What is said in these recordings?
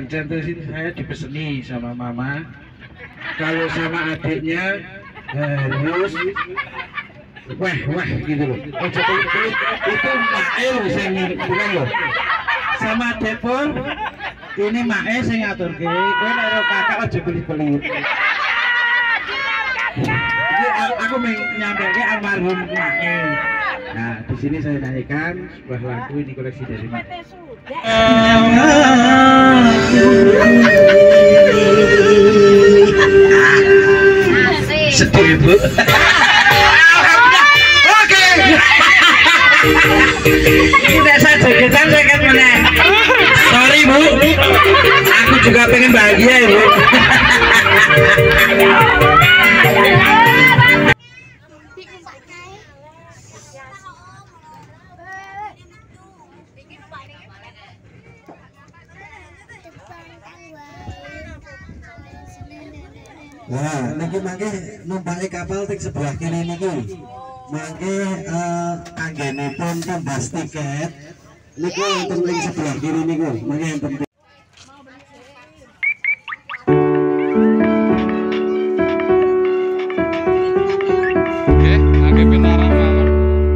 konsentrasi saya dipeseni sama mama. Kalau sama adiknya harus wah gitu loh. Oh, itu Mael yang bukan loh. Sama adik pun ini Mael yang ngatur ke. Kowe nek kakak aja pelit-pelit. Jadi aku menyampaikan almarhum Mael. Nah, di sini saya nyanyikan sebuah lagu, ini koleksi dari Mael. Sedih Bu. Oke. Tidak saja kita kan meneh. Sorry Bu. Aku juga pengen bahagia ya Bu. Wah, niki mangke numpaki kapal teng sebelah kiri niki. Mangke anggenipun tumbas tiket niku wonten ing sebelah kiri niku. Mangke yang penting. Oke, angge pinaran banget.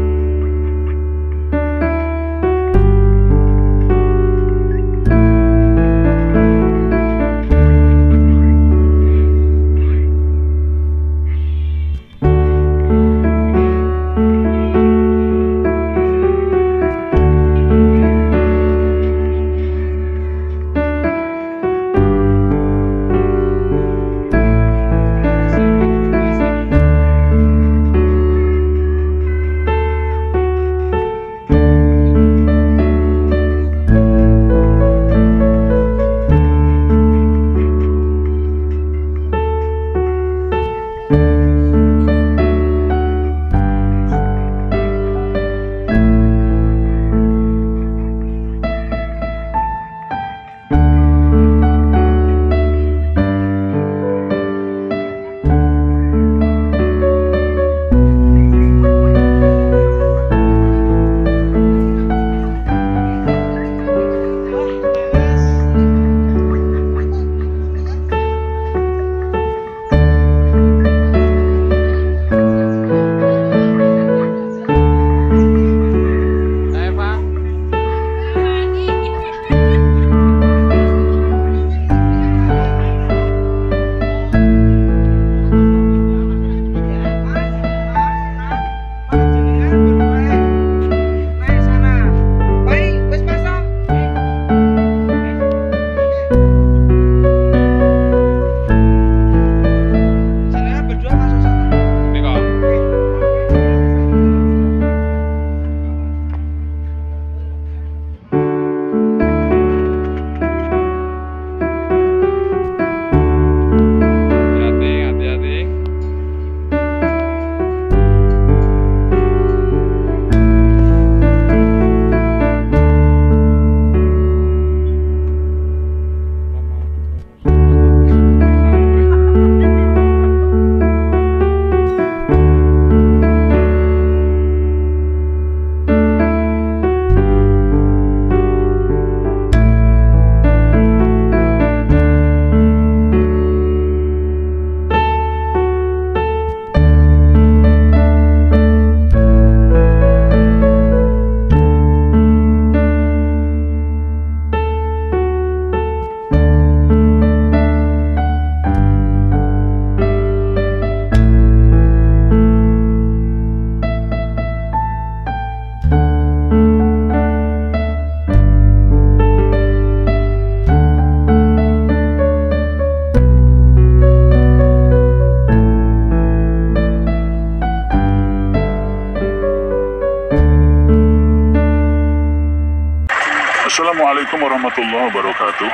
Assalamualaikum warahmatullahi wabarakatuh.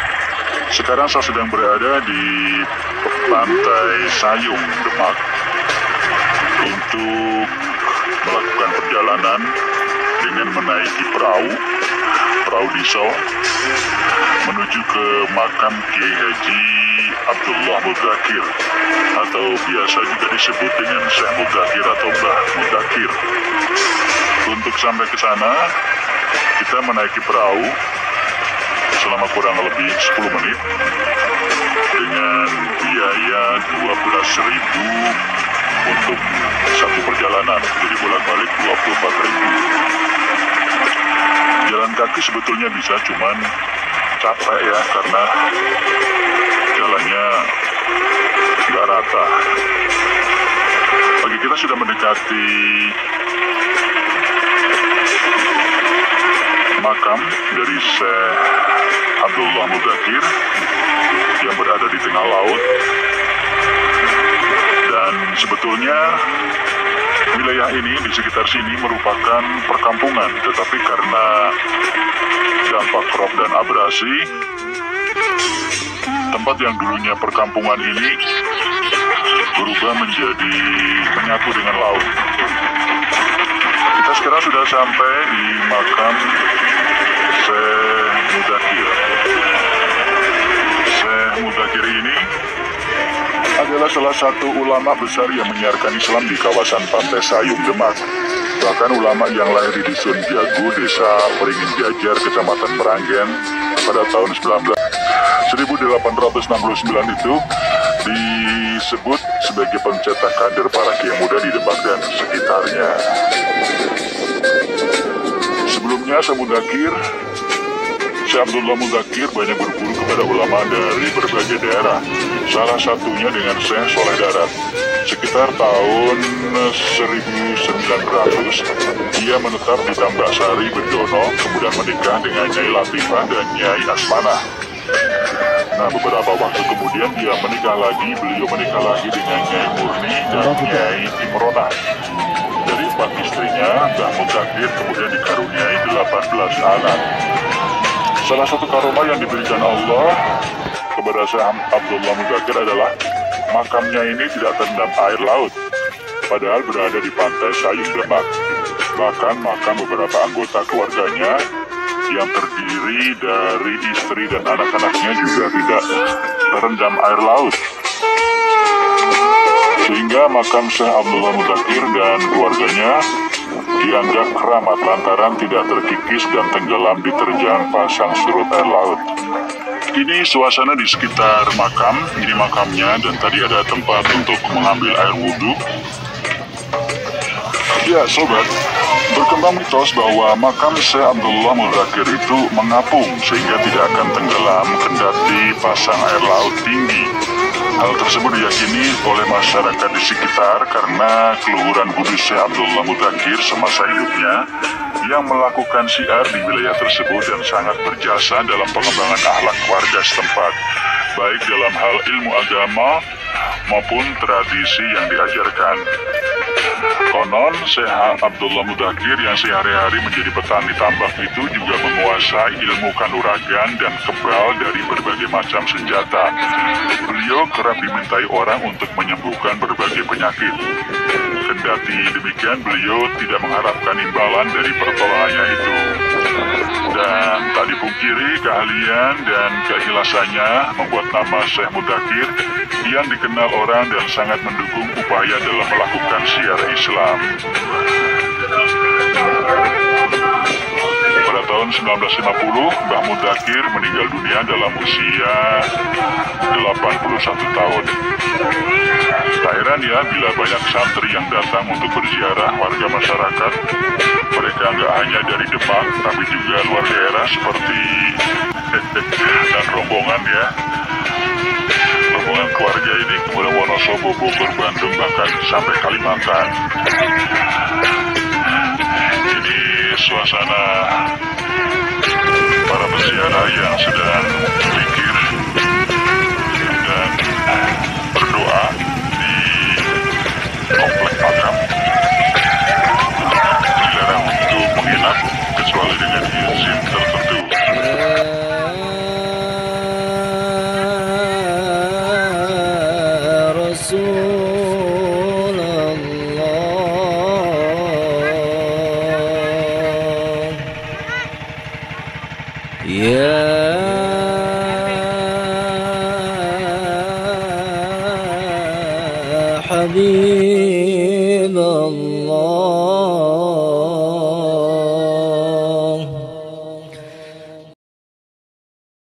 Sekarang saya sedang berada di Pantai Sayung, Demak untuk melakukan perjalanan dengan menaiki perahu Diso menuju ke makam Kiai Haji Abdullah Mudakir atau biasa juga disebut dengan Syekh Mudakir atau Mbah Mudakir. Untuk sampai ke sana kita menaiki perahu selama kurang lebih 10 menit dengan biaya 12.000 untuk satu perjalanan, jadi bolak-balik 24.000. Jalan kaki sebetulnya bisa, cuman capek ya, karena jalannya nggak rata. Bagi kita sudah mendekati makam dari Syekh Abdullah Mudzakkir yang berada di tengah laut, dan sebetulnya wilayah ini di sekitar sini merupakan perkampungan, tetapi karena dampak rop dan abrasi, tempat yang dulunya perkampungan ini berubah menjadi menyatu dengan laut. Kita sekarang sudah sampai di makam Syekh Mudzakkir. Syekh Mudzakkir ini adalah salah satu ulama besar yang menyiarkan Islam di kawasan Pantai Sayung, Demak. Bahkan ulama yang lahir di Dusun Jagu, Desa Peringin Jajar, Kecamatan Meranggen pada tahun 1869 itu disebut sebagai pencetak kader para kiai muda di Demak dan sekitarnya. Sebelumnya Syekh Abdullah Mudzakkir banyak berguru kepada ulama dari berbagai daerah, salah satunya dengan Syekh Soleh Darat. Sekitar tahun 1900, ia menetap di Tambak Sari, Bedono, kemudian menikah dengan Nyai Latifah dan Nyai Asmanah. Nah, beberapa waktu kemudian dia menikah lagi dengan Nyai Murni dan Nyai Imronah. Dari 4 istrinya, Mbah Mudzakkir kemudian dikaruniai 18 anak. Salah satu karomah yang diberikan Allah kepada Syekh Abdullah Mudzakkir adalah makamnya ini tidak terendam air laut, padahal berada di Pantai Sayung, Demak. Bahkan makam beberapa anggota keluarganya yang terdiri dari istri dan anak-anaknya juga tidak terendam air laut. Sehingga makam Syekh Abdullah Mudzakkir dan keluarganya dianggap keramat lantaran tidak terkikis dan tenggelam diterjang pasang surut air laut. Ini suasana di sekitar makam, ini makamnya, dan tadi ada tempat untuk mengambil air wudhu. Ya sobat, berkembang mitos bahwa makam Syekh Abdullah Mudzakkir itu mengapung sehingga tidak akan tenggelam kendati pasang air laut tinggi. Hal tersebut diyakini oleh masyarakat di sekitar karena keluhuran kudus Syekh Abdullah Mudzakkir semasa hidupnya yang melakukan syiar di wilayah tersebut dan sangat berjasa dalam pengembangan akhlak warga setempat, baik dalam hal ilmu agama maupun tradisi yang diajarkan. Konon Syekh Abdullah Mudzakkir yang sehari-hari menjadi petani tambak itu juga menguasai ilmu kanuragan dan kebal dari berbagai macam senjata. Beliau kerap dimintai orang untuk menyembuhkan berbagai penyakit. Kendati demikian, beliau tidak mengharapkan imbalan dari pertolongannya itu. Dan tak dipungkiri keahlian dan keikhlasannya membuat nama Syekh Mudzakkir yang dikenal orang dan sangat mendukung upaya dalam melakukan syiar Islam. Pada tahun 1950, Mbah Mudzakkir meninggal dunia dalam usia 81 tahun. Tak heran ya bila banyak santri yang datang untuk berziarah warga masyarakat. Mereka nggak hanya dari Demak, tapi juga luar daerah seperti dan rombongan ya. Rombongan keluarga ini kemudian Wonosobo, Bogor, Bandung, bahkan sampai Kalimantan. Ini suasana para peziarah yang sedang berzikir dan berdoa di komplek makam. Dilarang untuk menginap kecuali dengan izin tertentu. حبيب الله